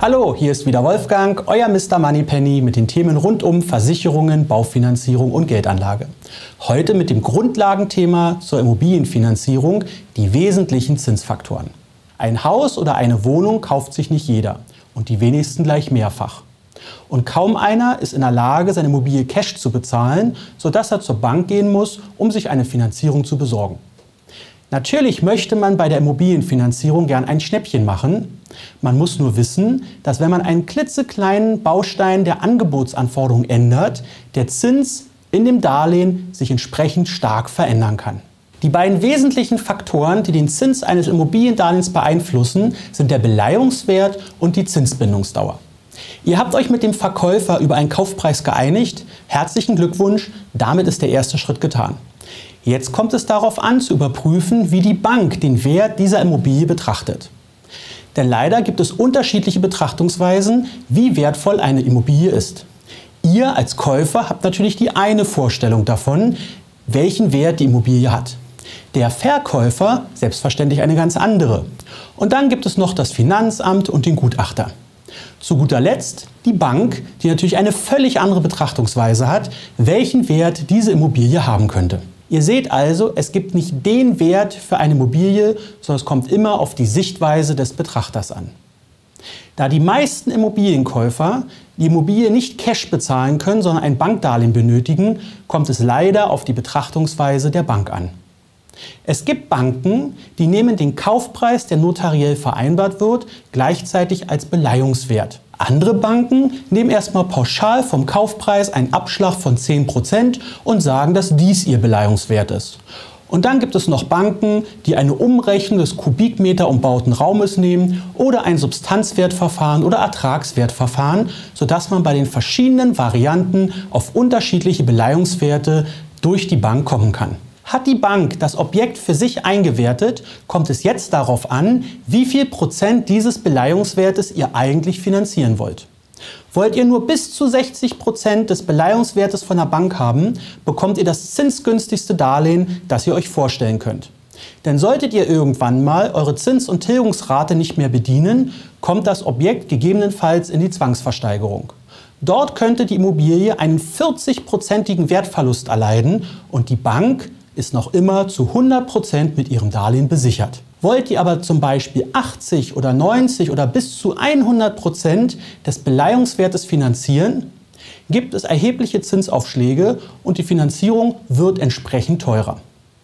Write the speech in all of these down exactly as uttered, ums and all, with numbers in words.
Hallo, hier ist wieder Wolfgang, euer Mister Moneypenny mit den Themen rund um Versicherungen, Baufinanzierung und Geldanlage. Heute mit dem Grundlagenthema zur Immobilienfinanzierung, die wesentlichen Zinsfaktoren. Ein Haus oder eine Wohnung kauft sich nicht jeder und die wenigsten gleich mehrfach. Und kaum einer ist in der Lage, seine Immobilie Cash zu bezahlen, sodass er zur Bank gehen muss, um sich eine Finanzierung zu besorgen. Natürlich möchte man bei der Immobilienfinanzierung gern ein Schnäppchen machen. Man muss nur wissen, dass wenn man einen klitzekleinen Baustein der Angebotsanforderungen ändert, der Zins in dem Darlehen sich entsprechend stark verändern kann. Die beiden wesentlichen Faktoren, die den Zins eines Immobiliendarlehens beeinflussen, sind der Beleihungswert und die Zinsbindungsdauer. Ihr habt euch mit dem Verkäufer über einen Kaufpreis geeinigt. Herzlichen Glückwunsch, damit ist der erste Schritt getan. Jetzt kommt es darauf an, zu überprüfen, wie die Bank den Wert dieser Immobilie betrachtet. Denn leider gibt es unterschiedliche Betrachtungsweisen, wie wertvoll eine Immobilie ist. Ihr als Käufer habt natürlich die eine Vorstellung davon, welchen Wert die Immobilie hat. Der Verkäufer selbstverständlich eine ganz andere. Und dann gibt es noch das Finanzamt und den Gutachter. Zu guter Letzt die Bank, die natürlich eine völlig andere Betrachtungsweise hat, welchen Wert diese Immobilie haben könnte. Ihr seht also, es gibt nicht den Wert für eine Immobilie, sondern es kommt immer auf die Sichtweise des Betrachters an. Da die meisten Immobilienkäufer die Immobilie nicht Cash bezahlen können, sondern ein Bankdarlehen benötigen, kommt es leider auf die Betrachtungsweise der Bank an. Es gibt Banken, die nehmen den Kaufpreis, der notariell vereinbart wird, gleichzeitig als Beleihungswert. Andere Banken nehmen erstmal pauschal vom Kaufpreis einen Abschlag von zehn Prozent und sagen, dass dies ihr Beleihungswert ist. Und dann gibt es noch Banken, die eine Umrechnung des Kubikmeter umbauten Raumes nehmen oder ein Substanzwertverfahren oder Ertragswertverfahren, sodass man bei den verschiedenen Varianten auf unterschiedliche Beleihungswerte durch die Bank kommen kann. Hat die Bank das Objekt für sich eingewertet, kommt es jetzt darauf an, wie viel Prozent dieses Beleihungswertes ihr eigentlich finanzieren wollt. Wollt ihr nur bis zu sechzig Prozent des Beleihungswertes von der Bank haben, bekommt ihr das zinsgünstigste Darlehen, das ihr euch vorstellen könnt. Denn solltet ihr irgendwann mal eure Zins- und Tilgungsrate nicht mehr bedienen, kommt das Objekt gegebenenfalls in die Zwangsversteigerung. Dort könnte die Immobilie einen vierzig-prozentigen Wertverlust erleiden und die Bank ist noch immer zu hundert Prozent mit ihrem Darlehen besichert. Wollt ihr aber zum Beispiel achtzig oder neunzig oder bis zu hundert Prozent des Beleihungswertes finanzieren, gibt es erhebliche Zinsaufschläge und die Finanzierung wird entsprechend teurer.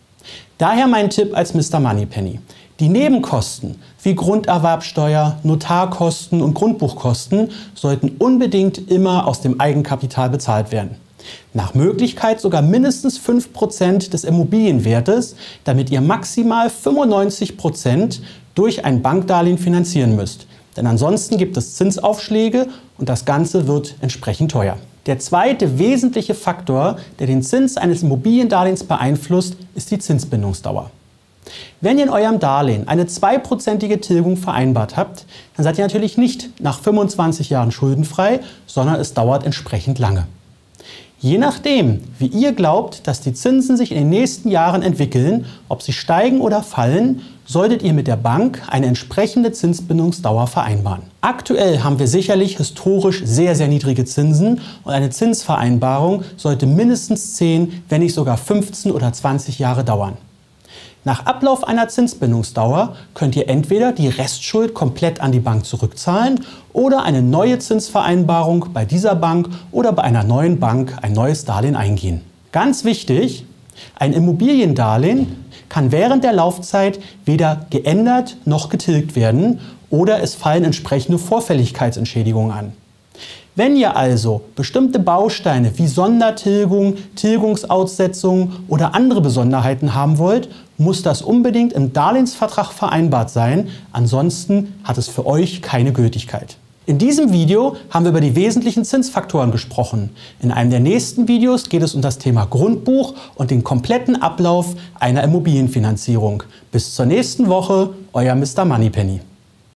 Daher mein Tipp als Mister Moneypenny. Die Nebenkosten wie Grunderwerbsteuer, Notarkosten und Grundbuchkosten sollten unbedingt immer aus dem Eigenkapital bezahlt werden. Nach Möglichkeit sogar mindestens fünf Prozent des Immobilienwertes, damit ihr maximal fünfundneunzig Prozent durch ein Bankdarlehen finanzieren müsst. Denn ansonsten gibt es Zinsaufschläge und das Ganze wird entsprechend teuer. Der zweite wesentliche Faktor, der den Zins eines Immobiliendarlehens beeinflusst, ist die Zinsbindungsdauer. Wenn ihr in eurem Darlehen eine zweiprozentige Tilgung vereinbart habt, dann seid ihr natürlich nicht nach fünfundzwanzig Jahren schuldenfrei, sondern es dauert entsprechend lange. Je nachdem, wie ihr glaubt, dass die Zinsen sich in den nächsten Jahren entwickeln, ob sie steigen oder fallen, solltet ihr mit der Bank eine entsprechende Zinsbindungsdauer vereinbaren. Aktuell haben wir sicherlich historisch sehr, sehr niedrige Zinsen und eine Zinsvereinbarung sollte mindestens zehn, wenn nicht sogar fünfzehn oder zwanzig Jahre dauern. Nach Ablauf einer Zinsbindungsdauer könnt ihr entweder die Restschuld komplett an die Bank zurückzahlen oder eine neue Zinsvereinbarung bei dieser Bank oder bei einer neuen Bank ein neues Darlehen eingehen. Ganz wichtig, ein Immobiliendarlehen kann während der Laufzeit weder geändert noch getilgt werden oder es fallen entsprechende Vorfälligkeitsentschädigungen an. Wenn ihr also bestimmte Bausteine wie Sondertilgung, Tilgungsaussetzung oder andere Besonderheiten haben wollt, muss das unbedingt im Darlehensvertrag vereinbart sein, ansonsten hat es für euch keine Gültigkeit. In diesem Video haben wir über die wesentlichen Zinsfaktoren gesprochen. In einem der nächsten Videos geht es um das Thema Grundbuch und den kompletten Ablauf einer Immobilienfinanzierung. Bis zur nächsten Woche, euer Mister Moneypenny.